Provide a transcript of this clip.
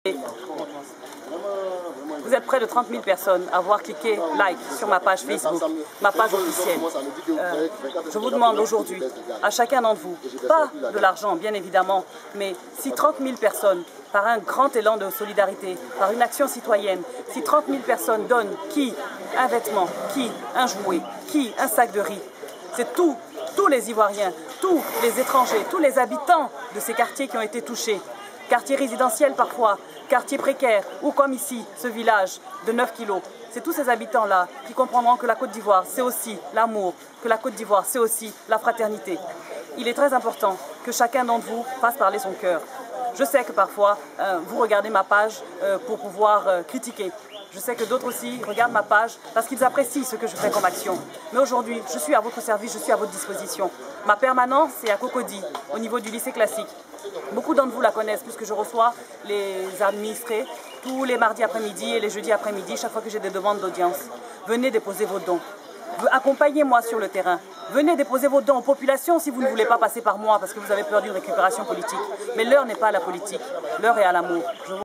Vous êtes près de 30 000 personnes à avoir cliqué like sur ma page Facebook, ma page officielle. Je vous demande aujourd'hui, à chacun d'entre vous, pas de l'argent bien évidemment, mais si 30 000 personnes, par un grand élan de solidarité, par une action citoyenne, si 30 000 personnes donnent qui un vêtement, qui un jouet, qui un sac de riz, c'est tous les Ivoiriens, tous les étrangers, tous les habitants de ces quartiers qui ont été touchés. Quartiers résidentiels parfois, quartiers précaires, ou comme ici, ce village de 9 kilos. C'est tous ces habitants-là qui comprendront que la Côte d'Ivoire, c'est aussi l'amour, que la Côte d'Ivoire, c'est aussi la fraternité. Il est très important que chacun d'entre vous fasse parler son cœur. Je sais que parfois, vous regardez ma page pour pouvoir critiquer. Je sais que d'autres aussi regardent ma page parce qu'ils apprécient ce que je fais comme action. Mais aujourd'hui, je suis à votre service, je suis à votre disposition. Ma permanence est à Cocody, au niveau du lycée classique. Beaucoup d'entre vous la connaissent puisque je reçois les administrés tous les mardis après-midi et les jeudis après-midi, chaque fois que j'ai des demandes d'audience. Venez déposer vos dons. Accompagnez-moi sur le terrain. Venez déposer vos dons aux populations si vous ne voulez pas passer par moi parce que vous avez peur d'une récupération politique. Mais l'heure n'est pas à la politique, l'heure est à l'amour.